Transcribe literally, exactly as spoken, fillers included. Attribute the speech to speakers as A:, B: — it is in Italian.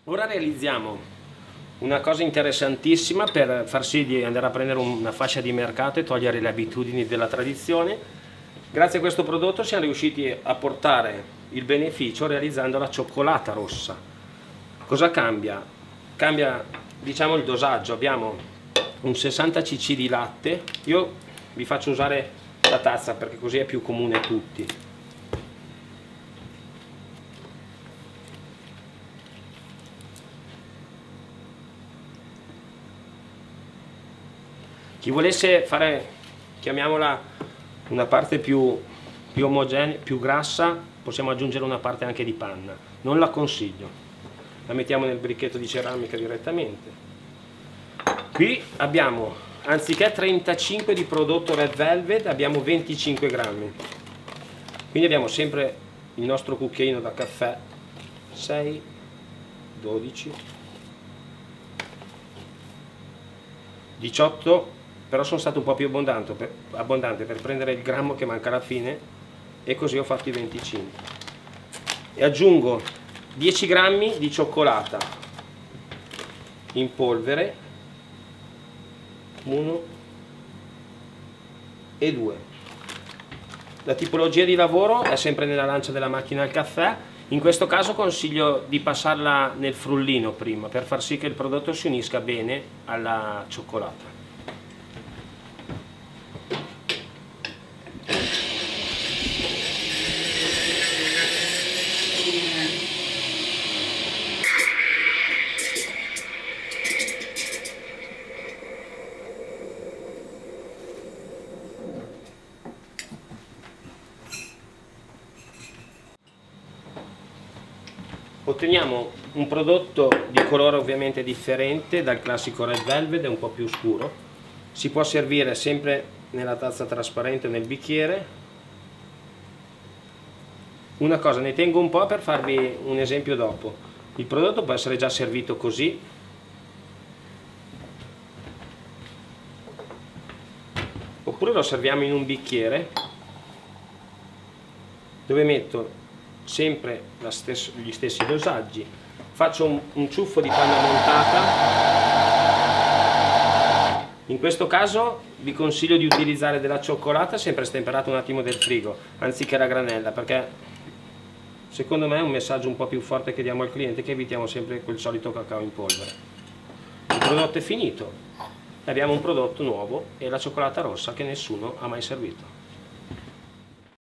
A: Ora realizziamo una cosa interessantissima per far sì di andare a prendere una fascia di mercato e togliere le abitudini della tradizione. Grazie a questo prodotto siamo riusciti a portare il beneficio realizzando la cioccolata rossa. Cosa cambia? Cambia, diciamo, il dosaggio. Abbiamo un sessanta centilitri di latte. Io vi faccio usare la tazza perché così è più comune a tutti. Chi volesse fare, chiamiamola, una parte più, più omogenea, più grassa, possiamo aggiungere una parte anche di panna. Non la consiglio. La mettiamo nel bricchetto di ceramica direttamente. Qui abbiamo, anziché trentacinque di prodotto Red Velvet, abbiamo venticinque grammi. Quindi abbiamo sempre il nostro cucchiaino da caffè, sei, dodici, diciotto. Però sono stato un po' più abbondante per, abbondante per prendere il grammo che manca alla fine e così ho fatto i venticinque. E aggiungo dieci grammi di cioccolata in polvere, uno e due. La tipologia di lavoro è sempre nella lancia della macchina al caffè. In questo caso consiglio di passarla nel frullino prima per far sì che il prodotto si unisca bene alla cioccolata. Otteniamo un prodotto di colore ovviamente differente dal classico Red Velvet, è un po' più scuro. Si può servire sempre nella tazza trasparente o nel bicchiere. Una cosa, ne tengo un po' per farvi un esempio dopo. Il prodotto può essere già servito così. Oppure lo serviamo in un bicchiere dove metto sempre la stesso, gli stessi dosaggi, faccio un, un ciuffo di panna montata. In questo caso vi consiglio di utilizzare della cioccolata sempre stemperata un attimo del frigo anziché la granella, perché secondo me è un messaggio un po' più forte che diamo al cliente, che evitiamo sempre quel solito cacao in polvere. Il prodotto è finito, abbiamo un prodotto nuovo e la cioccolata rossa che nessuno ha mai servito.